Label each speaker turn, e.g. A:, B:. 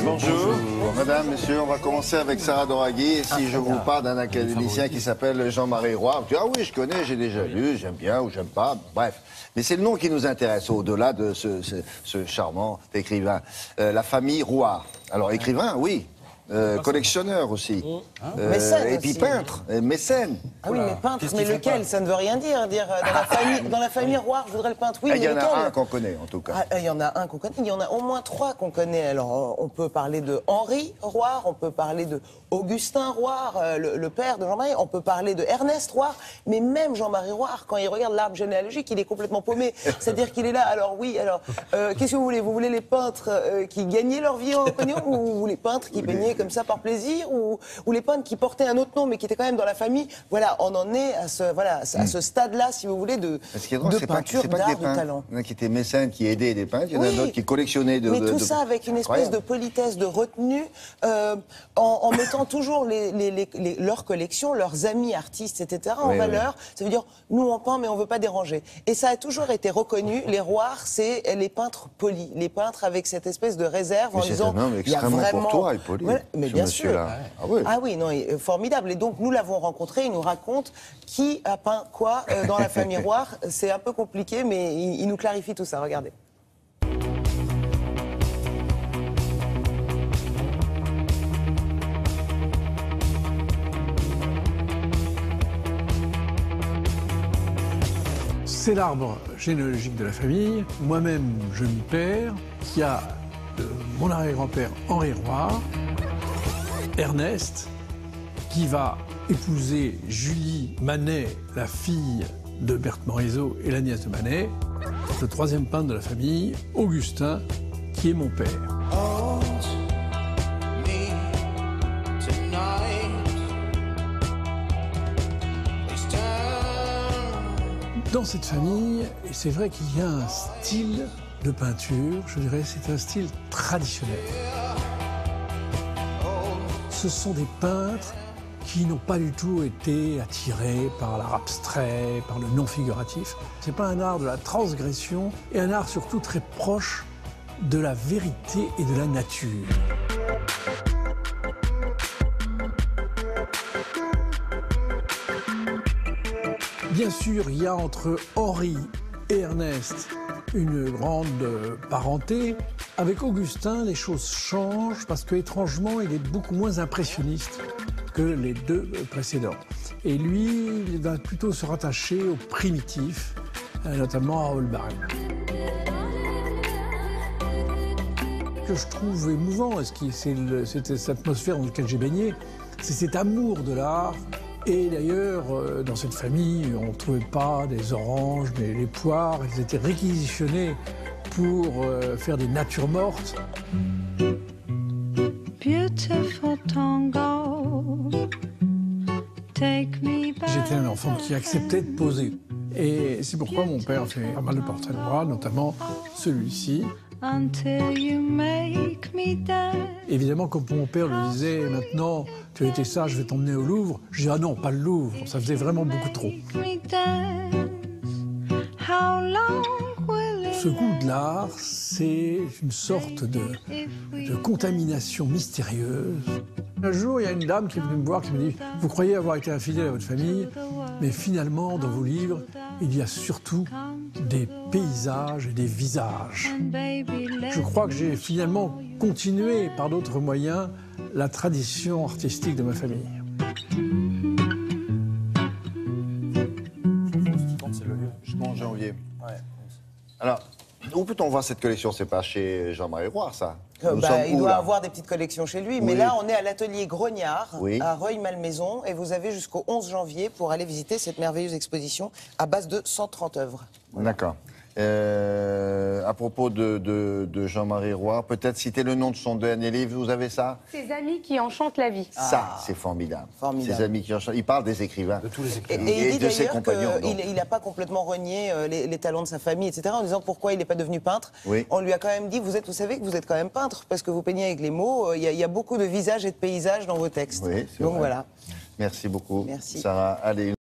A: Bonjour. Madame, monsieur, on va commencer avec Sarah Doraghi. Et si je vous parle d'un académicien qui s'appelle Jean-Marie Roy, ah oui, je connais, j'ai déjà lu, j'aime bien ou j'aime pas, bref. Mais c'est le nom qui nous intéresse, au-delà de ce charmant écrivain. La famille Roy. Alors, écrivain, oui. Collectionneur aussi.
B: Mécène
A: et puis
B: aussi.
A: peintre, mécène.
B: Ah oui, mais peintre, mais lequel? Ça ne veut rien dire. Dans la famille Roy, je voudrais le peintre. Oui, mais
A: Il y en
B: lequel?
A: a un qu'on connaît, en tout cas.
B: Il y en a un qu'on connaît. Il y en a au moins trois qu'on connaît. Alors, on peut parler de Henri Roy, on peut parler de Augustin Roy, le père de Jean-Marie, on peut parler de Ernest Roy, mais même Jean-Marie Roy, quand il regarde l'arbre généalogique, il est complètement paumé. C'est-à-dire qu'il est là. Alors oui, qu'est-ce que vous voulez? Vous voulez les peintres qui gagnaient leur vie en pognon, ou les peintres qui peignaient comme ça par plaisir, ou les peintres qui portaient un autre nom mais qui étaient quand même dans la famille? Voilà, on en est à ce stade-là, si vous voulez, de peinture, d'art, de talent.
A: Il y en a qui étaient mécènes, qui aidaient des peintres, il y en a d'autres qui collectionnaient
B: mais tout ça avec une espèce de politesse, de retenue, en mettant toujours leurs collections, leurs amis artistes, etc. en valeur. Ça veut dire, nous on peint mais on veut pas déranger. Et ça a toujours été reconnu. Les Roy, c'est les peintres polis, les peintres avec cette espèce de réserve, en disant,
A: c'est un homme
B: il y a
A: extrêmement
B: vraiment...
A: courtois et poli.
B: Voilà, mais bien sûr.
A: Ah
B: oui, non, formidable. Et donc nous l'avons rencontré, il nous raconte qui a peint quoi dans la famille Roy. C'est un peu compliqué, mais il nous clarifie tout ça. Regardez.
C: C'est l'arbre généalogique de la famille. Moi-même, je m'y perds, qui a mon arrière-grand-père Henri Roy, Ernest, qui va épouser Julie Manet, la fille de Berthe Morisot et la nièce de Manet. Le troisième peintre de la famille, Augustin, qui est mon père. Dans cette famille, et c'est vrai qu'il y a un style de peinture, je dirais, c'est un style traditionnel. Ce sont des peintres qui n'ont pas du tout été attirés par l'art abstrait, par le non figuratif. C'est pas un art de la transgression, et un art surtout très proche de la vérité et de la nature. Bien sûr, il y a entre Henri et Ernest une grande parenté. Avec Augustin, les choses changent parce que, étrangement, il est beaucoup moins impressionniste que les deux précédents. Et lui, il va plutôt se rattacher au primitif, notamment à Holbein. Ce que je trouve émouvant, c'est cette atmosphère dans laquelle j'ai baigné, c'est cet amour de l'art. Et d'ailleurs, dans cette famille, on ne trouvait pas des oranges, mais les poires, elles étaient réquisitionnées pour faire des natures mortes. J'étais un enfant qui acceptait de poser. Et c'est pourquoi mon père fait pas mal de portraits de moi, notamment celui-ci. Évidemment, comme mon père le disait, maintenant, tu as été sage, je vais t'emmener au Louvre. Je dis, ah non, pas le Louvre, ça faisait vraiment beaucoup trop. Ce goût de l'art, c'est une sorte de contamination mystérieuse. Un jour, il y a une dame qui est venue me voir, qui me dit, vous croyez avoir été infidèle à votre famille, mais finalement, dans vos livres, il y a surtout des paysages et des visages. Je crois que j'ai finalement continué par d'autres moyens la tradition artistique de ma famille.
A: C'est le jusqu'en janvier. Ouais. Alors, où peut-on voir cette collection? C'est pas chez Jean-Marie Roy, ça?
B: Il doit avoir des petites collections chez lui, mais là, on est à l'atelier Grognard, à Rueil-Malmaison, et vous avez jusqu'au 11 janvier pour aller visiter cette merveilleuse exposition à base de 130 œuvres. Voilà.
A: D'accord. À propos de Jean-Marie Roy, peut-être citer le nom de son dernier livre, vous avez ça?
D: Ses amis qui enchantent la vie.
A: Ça, c'est formidable. Ses amis qui enchantent. Il parle des écrivains.
B: De tous les écrivains. Et il dit
A: de ses compagnons.
B: Il n'a pas complètement renié les talents de sa famille, etc., en disant pourquoi il n'est pas devenu peintre. On lui a quand même dit, vous savez que vous êtes quand même peintre, parce que vous peignez avec les mots. Il y a beaucoup de visages et de paysages dans vos textes.
A: Oui,
B: donc vrai. Voilà.
A: Merci beaucoup.
B: Merci.
A: Sarah, allez.